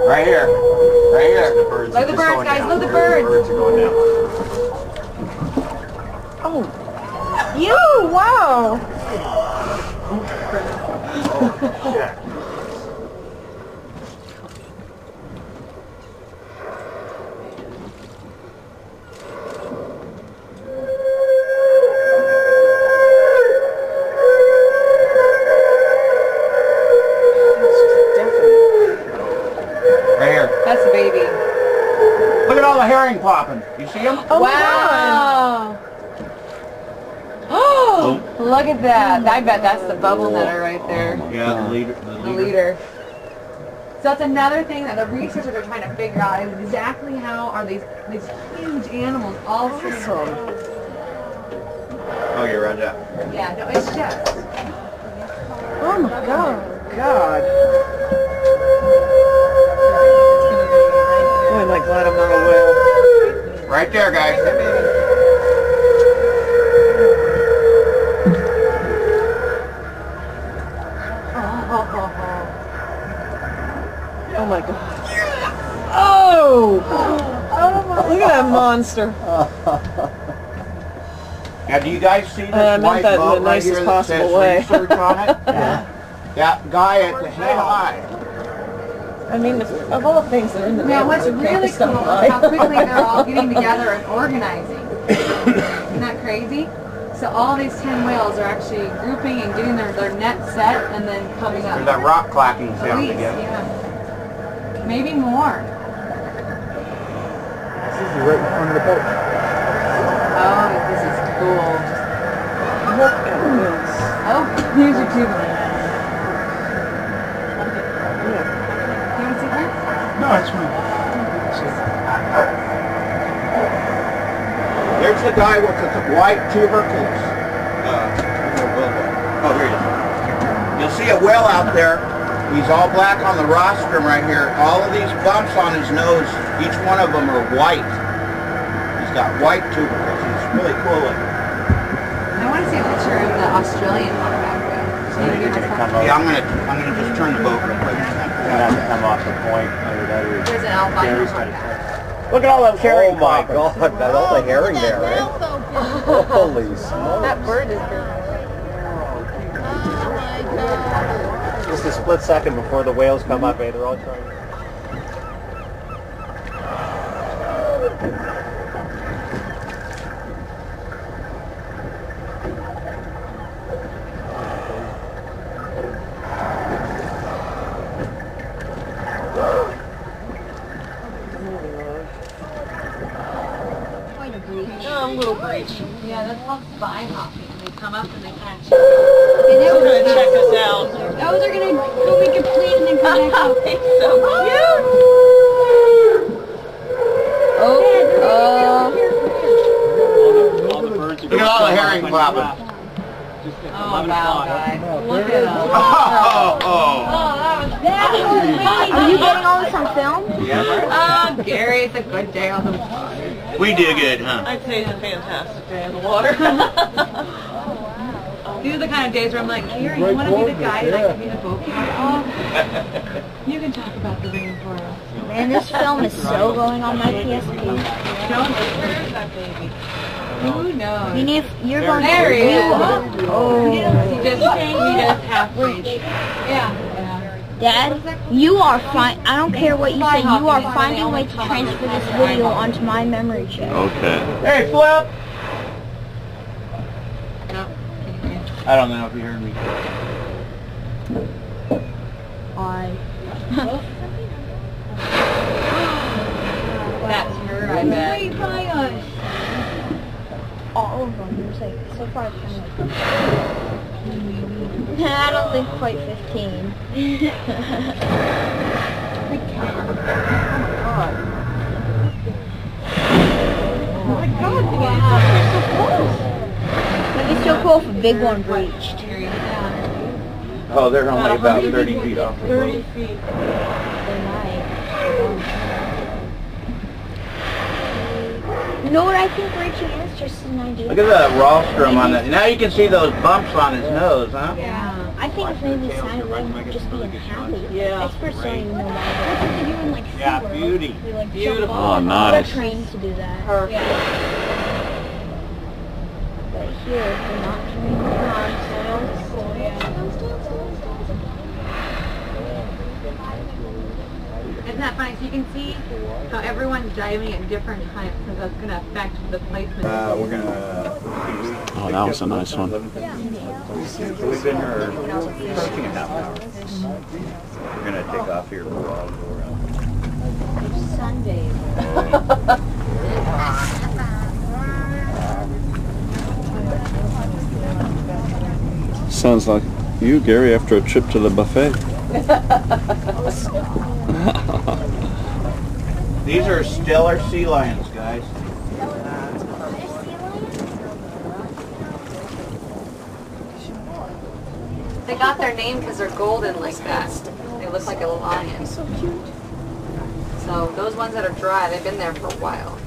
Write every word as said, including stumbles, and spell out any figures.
Right here. Right here. The birds Look at the birds, guys. Look at the birds. The birds are going down. Oh. You! Wow! Oh, shit. Right here. That's a baby. Look at all the herring popping. You see them? Oh, Wow. Oh, look at that. I bet that's the bubble netter right there. Yeah, the leader. The The leader. So that's another thing that the researchers are trying to figure out is exactly how are these these huge animals all Awesome. Oh, you're right, yeah. Yeah, no, it's just. Oh my god. God. Oh, I'm like glad I'm not a whale. Right there, guys. Oh my god. Oh! Oh my Look at that monster. Now, do you guys see this Uh, I meant white that in boat the right nicest here that possible says way. research on it? Yeah. That guy at the head high. I mean, if, of all things that are in the Now, what's neighborhood, really can't cool stop is how by. quickly they're all getting together and organizing. Isn't that crazy? So all these ten whales are actually grouping and getting their, their net set and then coming up. There's that rock clacking At sound least, again. yeah. Maybe more. This is right in front of the boat. Oh, this is cool. Look at this. Oh, here's your tuba. Yeah. You want to see her? No, it's fine. There's the guy with the white tubercles. Uh, oh, here he is. You'll see a whale out there. He's all black on the rostrum right here. All of these bumps on his nose, each one of them are white. He's got white tubercles. He's really cool looking. I want to see a picture of the Australian one back there. So you can get my Yeah, I'm gonna, I'm gonna just turn the boat real quick. You have to come off the point. There's an albino one back. Look at all those herring Oh my popping. god, that's all the herring there, right? Holy smokes. That bird is good. Just a split second before the whales come up, eh? They're all trying. Oh, a little breach. Yeah, that's called spy hopping. They come up and they kind of. They're gonna check us out. Oh, they're gonna go make a plane and then come back up. It's so cute. Oh, All the birds are Look at all the herring popping. oh, oh, wow, guys. Look at them. Oh, oh. Oh, that was that was amazing. Are you getting all this on film? Yeah, right. Oh, Gary, it's a good day on the water. We did good, huh? I'd say it's a fantastic day in the water. These are the kind of days where I'm like, Gary, you want to be the guy that can be the boat captain? You can talk about the rainforest. Man, this film is so going on my P S P. Don't disturb that baby. Who knows? I mean, if you're going There he to is. oh, He just, he just half reach. Yeah. Dad, you are fine. I don't care what you say. You are finding a way to transfer this video onto my memory chip. Okay. Hey, Flip! No. I don't know if you heard me. I. That's her, I bet. Wait, my gosh. All of them. There's like, so far it's kind of like, I don't think quite fifteen. Oh my god, wow. So close. It'd be so cool if a big one breached. Oh, they're only about thirty feet off the thirty boat. feet. They might. You know what I think breaching is? Just an idea. Look at that rostrum on that. Now you can see those bumps on his nose, huh? Yeah. I think it's maybe a sign of them just being happy. Yeah. Experts don't even know why. That's what they do in like Yeah, SeaWorld. beauty. They like Beautiful. jump off. Oh, nice. They're trained to do that. Perfect. But here, they're not trained. Sounds cool, yeah. Isn't that funny? So you can see how everyone's diving at different times because that's going to affect the placement. Uh, we're gonna. Oh, that was a nice one. We've been here approaching a half hour. We're gonna take off here for a while. Sunday. Sounds like you, Gary, after a trip to the buffet. These are stellar sea lions, guys. They got their name because they're golden like that. They look like a lion. So those ones that are dry, they've been there for a while.